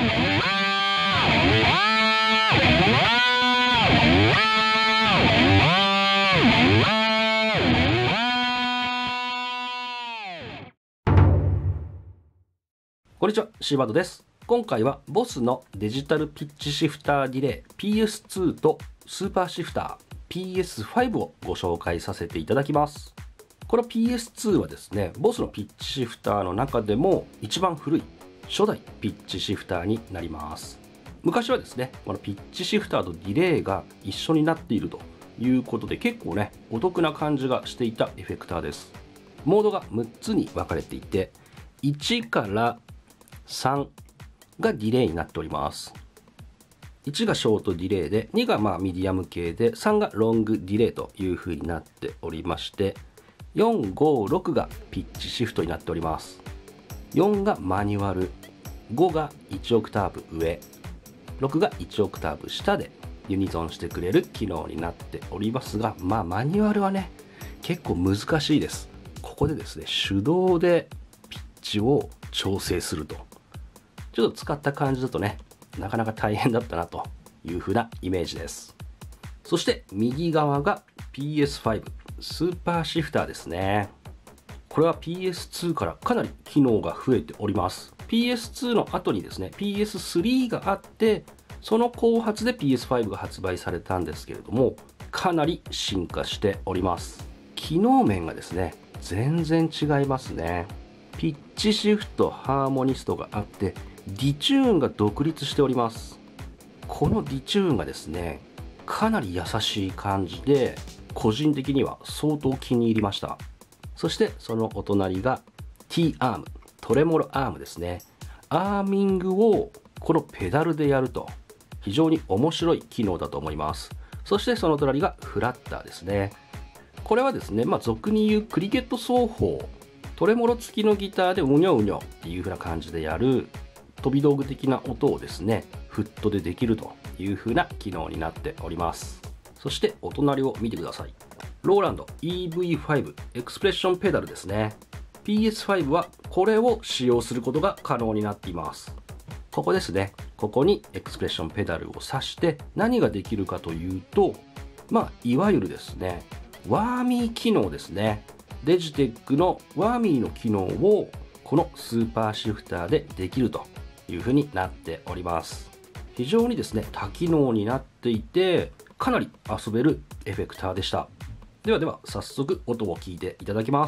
こんにちは、シーバードです。今回は BOSS のデジタルピッチシフターディレイ PS2 とスーパーシフター PS5 をご紹介させていただきます。この PS2 はですね、BOSS のピッチシフターの中でも一番古い初代ピッチシフターになります。昔はですね、このピッチシフターとディレイが一緒になっているということで結構ね、お得な感じがしていたエフェクターです。モードが6つに分かれていて、1から3がディレイになっております。1がショートディレイで、2がミディアム系で、3がロングディレイという風になっておりまして、4、5、6がピッチシフトになっております。4がマニュアル、5が1オクターブ上、6が1オクターブ下でユニゾンしてくれる機能になっておりますが、マニュアルはね、結構難しいです。ここでですね、手動でピッチを調整すると。ちょっと使った感じだとね、なかなか大変だったなという風なイメージです。そして右側が PS5 スーパーシフターですね。これは PS2 からかなり機能が増えております。PS2 の後にですね、PS3 があって、その後発で PS5 が発売されたんですけれども、かなり進化しております。機能面がですね、全然違いますね。ピッチシフト、ハーモニストがあって、ディチューンが独立しております。このディチューンがですね、かなり優しい感じで、個人的には相当気に入りました。そしてそのお隣が T アーム、トレモロアームですね。アーミングをこのペダルでやると、非常に面白い機能だと思います。そしてその隣がフラッターですね。これはですね、俗に言うクリケット奏法、トレモロ付きのギターでうにょうにょっていう風な感じでやる飛び道具的な音をですね、フットでできるという風な機能になっております。そしてお隣を見てください。ローランド EV5 エクスプレッションペダルですね。PS5 はこれを使用することが可能になっています。ここですね。ここにエクスプレッションペダルを挿して何ができるかというと、いわゆるですね、ワーミー機能ですね。デジテックのワーミーの機能をこのスーパーシフターでできるという風になっております。非常にですね、多機能になっていて、かなり遊べるエフェクターでした。では早速音を聞いていただきます。